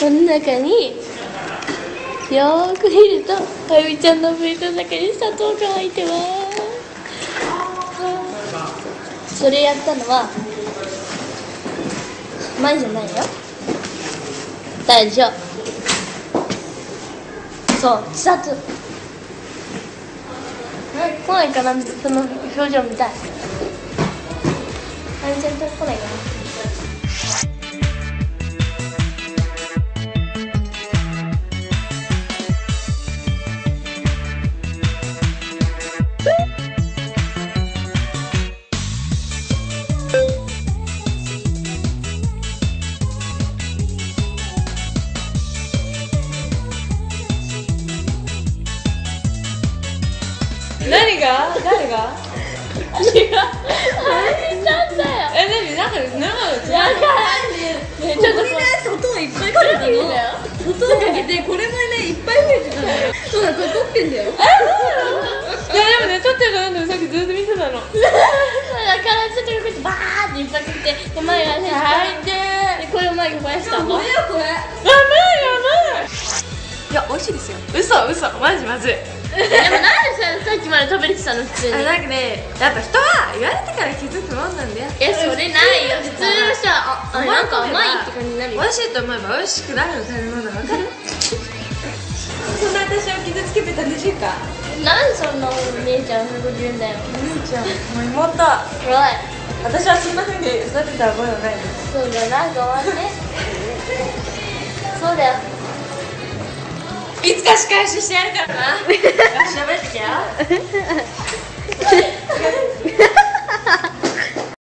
この中によーく見るとあゆみちゃんのプレートの中に砂糖が入ってます。それやったのは前じゃないよ。大丈夫。そう、千里。来ないかな、その表情見たい。あゆみちゃんと来ないかな。 誰があれがあゆみちゃんだよ。 何なんかちょっとこれね、砂糖いっぱいかけたの。砂糖かけて、これもね、いっぱい増えてたのよ。そうだ、これ取ってんだよ。いや、でもね、取ってるかなんでもさっきずっと見てたの。だからちょっとこうやってバーっていっぱいかけて、で前がね、でこれを前が燃やしたの。 これよ、これ。やばい。いや、美味しいですよ。嘘、マジまずい。 でもなんでさっきまで食べれてたの普通に。 なんかね、やっぱ人は言われてから気づくもんなんだよ。 それないよ。普通の人はなんか甘いって感じになるよ。 美味しいと思えば美味しくなるの食べ物わかる？そんな私を傷つけてたんでしょうか？ なんでそんな姉ちゃんそういうこと言うんだよ。 姉ちゃん、もう妹。 おい。 私はそんな風に育てた覚えはないです。 そうだな、ごめんね。そうだよ。 いつか仕返ししてやるからな。よし、喋ってきよ。